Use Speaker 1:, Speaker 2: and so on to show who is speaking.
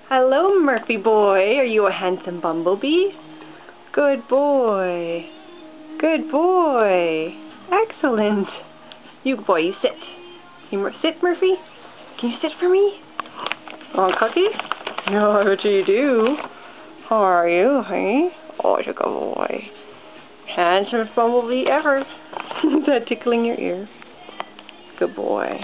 Speaker 1: Hello, Murphy boy. Are you a handsome bumblebee? Good boy. Good boy. Excellent. You boy, you sit. You sit, Murphy? Can you sit for me? Want a cookie? No, I bet you do. How are you, honey? Oh, you're a good boy. Handsomest bumblebee ever. Is that tickling your ear? Good boy.